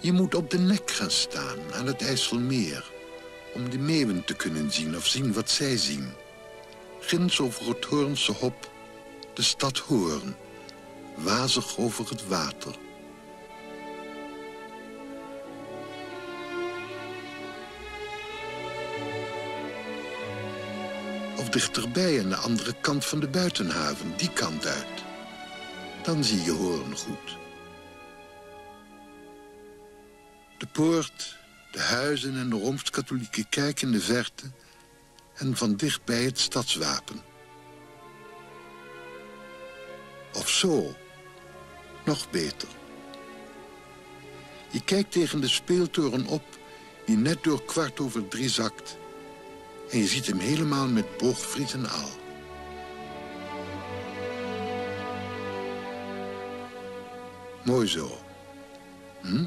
Je moet op de nek gaan staan aan het IJsselmeer, om de meeuwen te kunnen zien of zien wat zij zien. Ginds over het Hoornse Hop, de stad Hoorn, wazig over het water. Of dichterbij aan de andere kant van de buitenhaven, die kant uit. Dan zie je Hoorn goed. De poort, de huizen en de Rooms-Katholieke kerk in de verte en van dichtbij het stadswapen. Of zo, nog beter. Je kijkt tegen de speeltoren op die net door 2:15 zakt en je ziet hem helemaal met boogfriet en al. Mooi zo. Hm?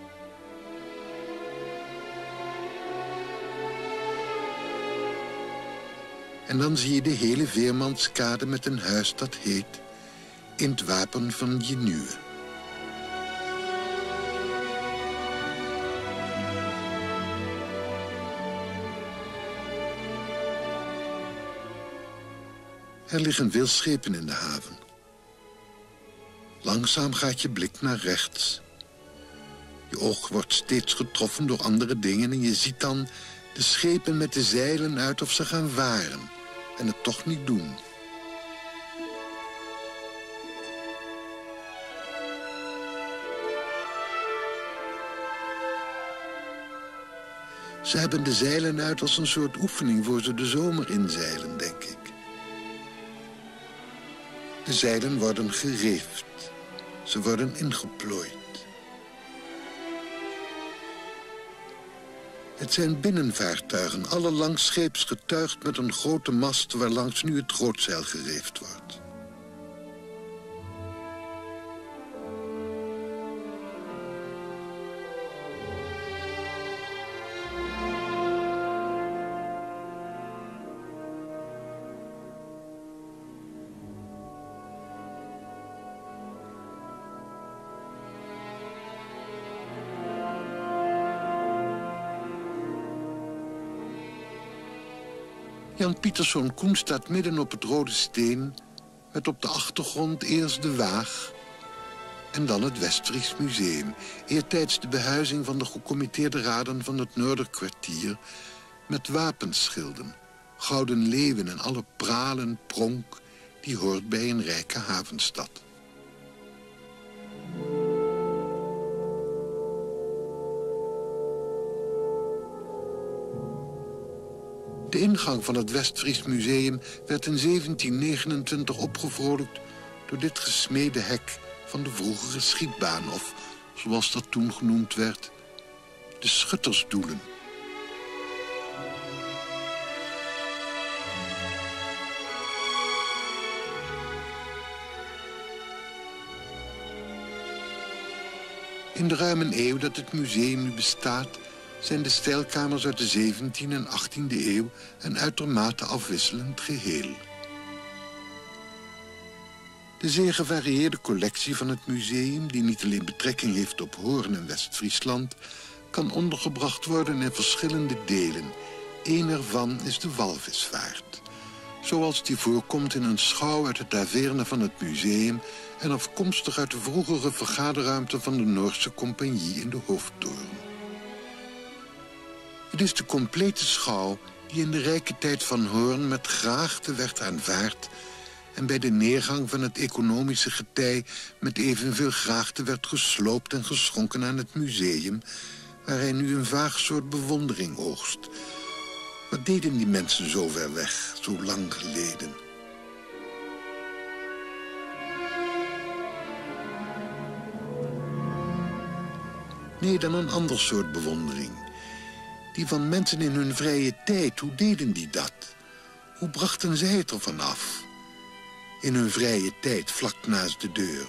En dan zie je de hele Veermanskade met een huis dat heet In het Wapen van Jenuwe. Er liggen veel schepen in de haven. Langzaam gaat je blik naar rechts. Je oog wordt steeds getroffen door andere dingen en je ziet dan de schepen met de zeilen uit of ze gaan varen en het toch niet doen. Ze hebben de zeilen uit als een soort oefening voor ze de zomer inzeilen, denk ik. De zeilen worden gereefd. Ze worden ingeplooid. Het zijn binnenvaartuigen, alle langsscheeps getuigd met een grote mast waarlangs nu het grootzeil gereefd wordt. Jan Pieterszoon Koen staat midden op het Rode Steen, met op de achtergrond eerst de Waag en dan het Westfries Museum, eertijds de behuizing van de gecommitteerde raden van het Noorderkwartier, met wapenschilden, gouden leeuwen en alle praal en pronk die hoort bij een rijke havenstad. De ingang van het Westfries Museum werd in 1729 opgevrolijkt door dit gesmede hek van de vroegere schietbaan, of zoals dat toen genoemd werd, de schuttersdoelen. In de ruim een eeuw dat het museum nu bestaat, zijn de stijlkamers uit de 17e en 18e eeuw een uitermate afwisselend geheel. De zeer gevarieerde collectie van het museum, die niet alleen betrekking heeft op Hoorn en West-Friesland, kan ondergebracht worden in verschillende delen. Eén ervan is de walvisvaart, zoals die voorkomt in een schouw uit de taverne van het museum en afkomstig uit de vroegere vergaderruimte van de Noorse Compagnie in de Hoofdtoren. Het is de complete schouw die in de rijke tijd van Hoorn met graagte werd aanvaard en bij de neergang van het economische getij met evenveel graagte werd gesloopt en geschonken aan het museum, waar hij nu een vaag soort bewondering oogst. Wat deden die mensen zo ver weg, zo lang geleden? Nee, dan een ander soort bewondering. Die van mensen in hun vrije tijd, hoe deden die dat? Hoe brachten zij het ervan af? In hun vrije tijd, vlak naast de deur.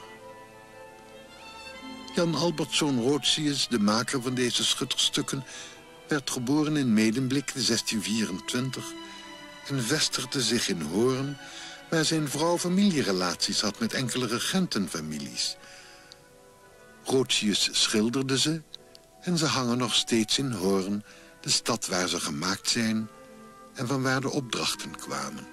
Jan Albertszoon Roodsius, de maker van deze schutterstukken, werd geboren in Medemblik in 1624 en vestigde zich in Hoorn, waar zijn vrouw familierelaties had met enkele regentenfamilies. Roodsius schilderde ze En ze hangen nog steeds in Hoorn, de stad waar ze gemaakt zijn en van waar de opdrachten kwamen.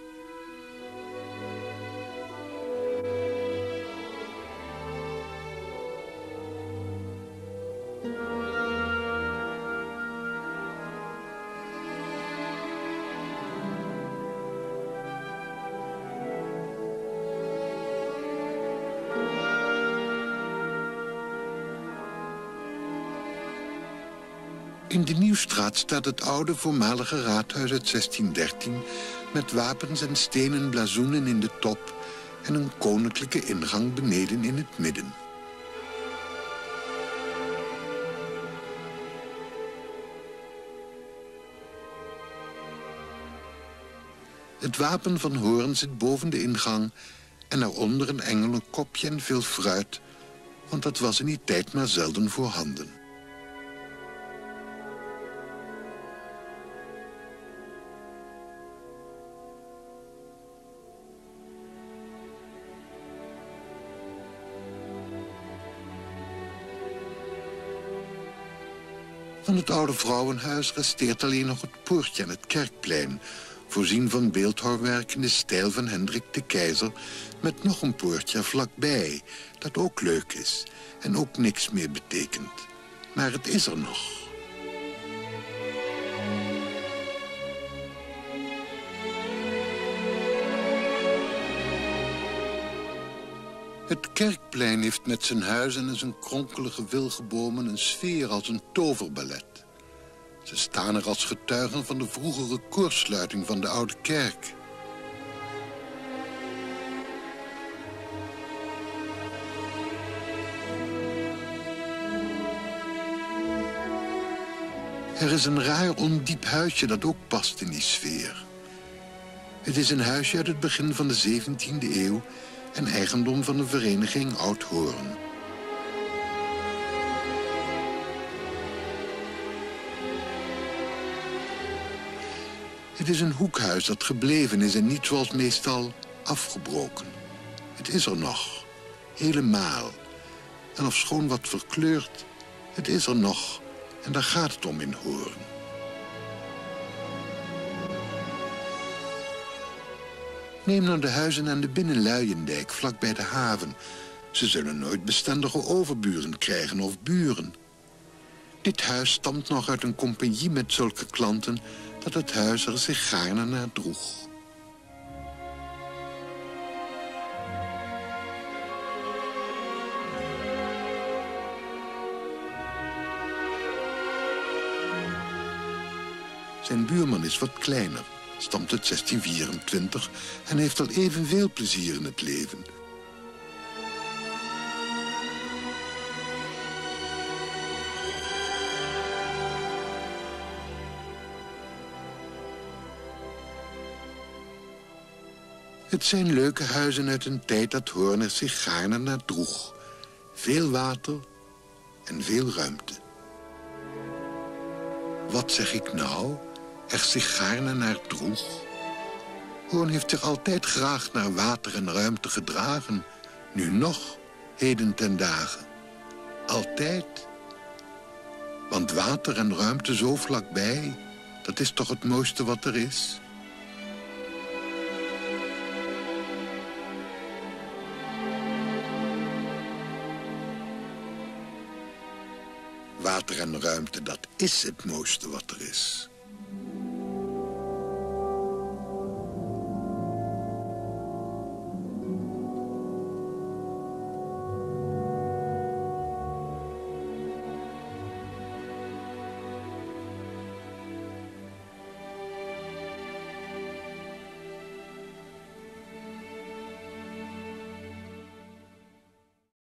In de Nieuwstraat staat het oude voormalige raadhuis uit 1613... met wapens en stenen blazoenen in de top en een koninklijke ingang beneden in het midden. Het wapen van Hoorn zit boven de ingang en daaronder een engelenkopje en veel fruit, want dat was in die tijd maar zelden voorhanden. Van het oude vrouwenhuis resteert alleen nog het poortje aan het kerkplein, voorzien van beeldhouwwerk in de stijl van Hendrik de Keizer, met nog een poortje vlakbij, dat ook leuk is en ook niks meer betekent. Maar het is er nog. Het kerkplein heeft met zijn huizen en zijn kronkelige wilgenbomen een sfeer als een toverballet. Ze staan er als getuigen van de vroegere koortsluiting van de oude kerk. Er is een raar ondiep huisje dat ook past in die sfeer. Het is een huisje uit het begin van de 17e eeuw... en eigendom van de vereniging Oud-Hoorn. Het is een hoekhuis dat gebleven is en niet zoals meestal afgebroken. Het is er nog, helemaal. En ofschoon wat verkleurd, het is er nog. En daar gaat het om in Hoorn. Neem nou de huizen aan de Binnenluijendijk, vlak bij de haven. Ze zullen nooit bestendige overburen krijgen of buren. Dit huis stamt nog uit een compagnie met zulke klanten... dat het huis er zich gaarne naar droeg. Zijn buurman is wat kleiner, stamt uit 1624... en heeft al evenveel plezier in het leven. Het zijn leuke huizen uit een tijd dat Hoorn er zich gaarne naar droeg. Veel water en veel ruimte. Wat zeg ik nou? Er zich gaarne naar droeg? Hoorn heeft zich altijd graag naar water en ruimte gedragen. Nu nog, heden ten dagen. Altijd. Want water en ruimte zo vlakbij, dat is toch het mooiste wat er is? Water en ruimte, dat is het mooiste wat er is.